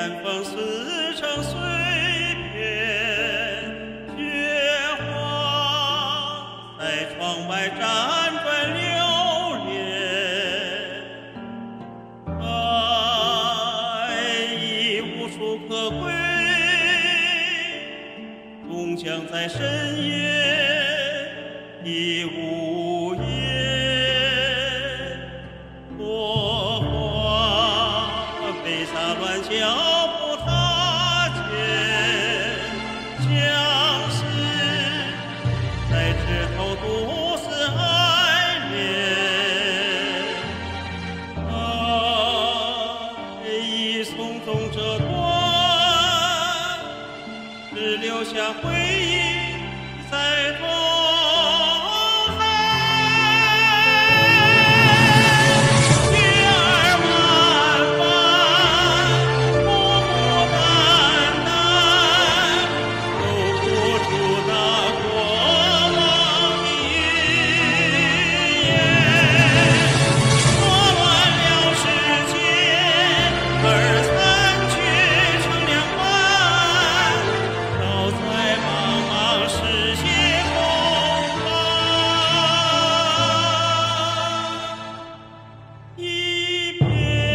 寒风撕成碎片，雪花在窗外辗转流连，爱已无处可归，终将在深夜已无言。落花飞洒乱脚步踏前，相思在枝头独自爱恋，爱已匆匆折断，只留下回忆在痛海。月儿弯弯，孤孤单单，勾不出那过往的云烟。错乱了时间，而残却成两半，飘在茫茫世界空白一片。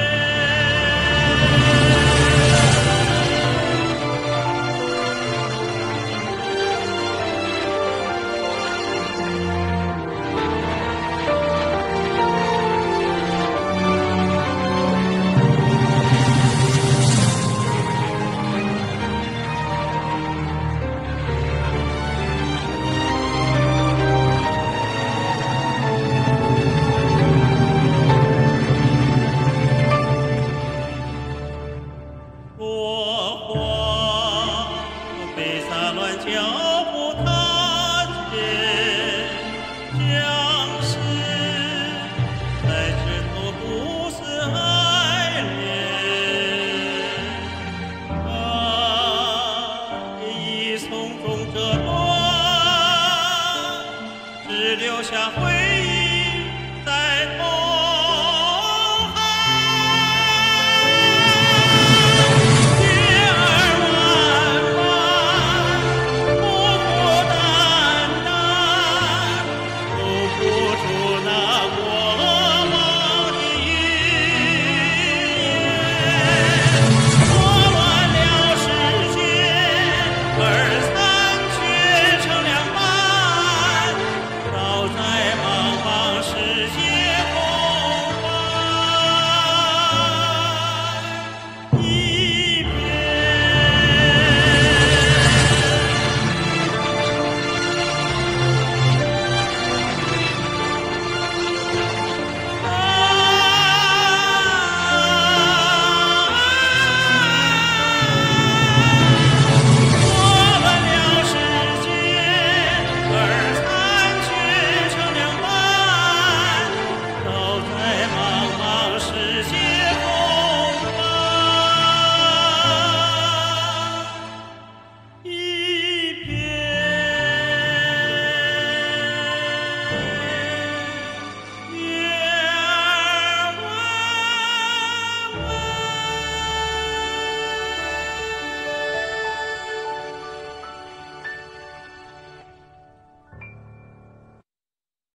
落花飞洒乱脚步踏前，相思在枝头独自爱恋，爱已匆匆折断，只留下回